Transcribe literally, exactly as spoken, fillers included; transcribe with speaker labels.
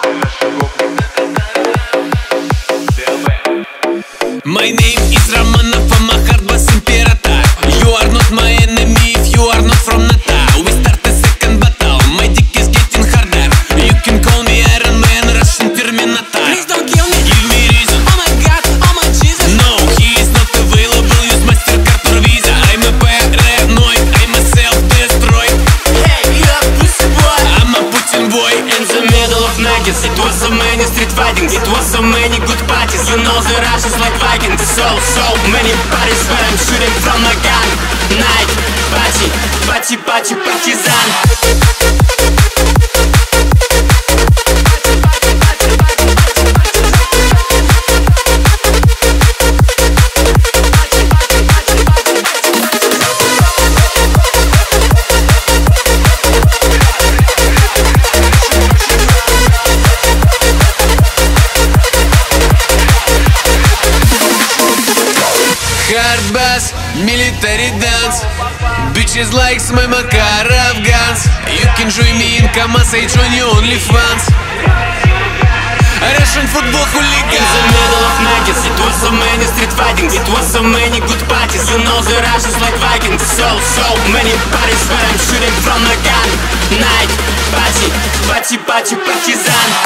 Speaker 1: My name is Romanov, I'm a hard bass imperator. You are not my enemy if you are not from NATO. We start a second battle, my dick is getting harder. You can call me Iron Man, Russian Terminator.
Speaker 2: Please don't kill me,
Speaker 1: give me reason.
Speaker 2: Oh my God, oh my Jesus.
Speaker 1: No, he is not available, use MasterCard or Visa. I'm a paranoid, I'm a self-destroyed.
Speaker 2: Hey, you a pussy boy.
Speaker 1: I'm a Putin boy.
Speaker 2: In the middle of Nuggets, it was so many street fighting, it was so many good parties. You know the Russians like Vikings. So, so many parties where I'm shooting from a gun. Night, party, party, party, partisan.
Speaker 1: Hard bass, military dance. Bitches likes my Makarov guns. You can join me in Kamaz, I join you OnlyFans. Russian football hooligan.
Speaker 2: In the middle of Nuggets, it was so many street fighting, it was so many good parties. You know the Russians like Vikings. So, so many parties where I'm shooting from a gun. Night, party, party, party, partisan.